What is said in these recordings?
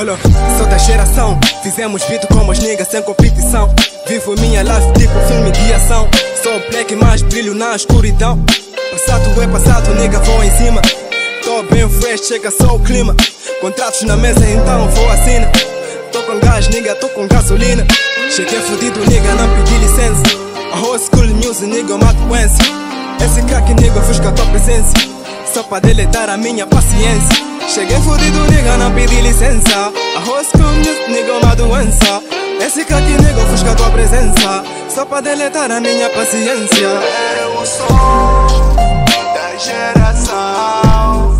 Olha, sou da geração, fizemos beat como os niggas sem competição. Vivo minha life tipo filme de ação. Sou black mas brilho na escuridão. Passado é passado, nigga, vou em cima. Tô bem fresh, chega só o clima. Contratos na mesa, então vou assinar. Tô com gás, nigga, tô com gasolina. Cheguei fudido, nigga, não pedi licença. A old school music, nigga, mato doença. Esse crack, nigga, fusca a tua presença. Só pra deletar a minha paciência. Cheguei fudido, nigga, não pedi licença. A old school music, nigga, uma doença. Esse crack, nigga, fusca a tua presença. Só pra deletar a minha paciência. Eu sou da geração,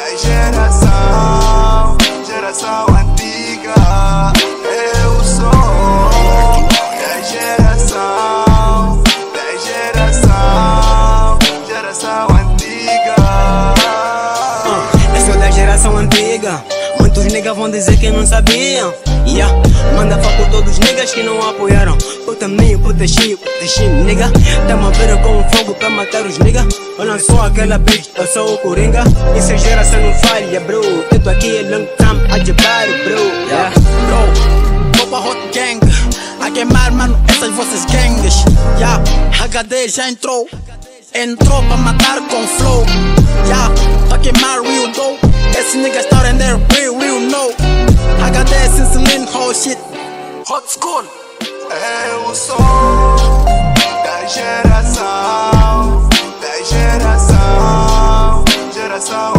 geração antiga. Eu sou da geração, geração antiga. Eu sou da geração antiga. Muitos niggas vão dizer que não sabiam. Manda foto todos os niggas que não apoiaram. Puta minha, puta chi, nigga. Tamo a ver com fogo pra matar os niggas. Eu não sou aquela bitch, eu sou o Coringa. Essa geração não falha, bro. Eu tô aqui a long time, a jebar, bro. Bro, vou pra hot gang a queimar, mano, essas vossas gangues. HD já entrou pra matar com flow. Pra queimar real dough. Esses niggas estão render real no. HD since lean whole shit. Hot school. Eu sou da geração, geração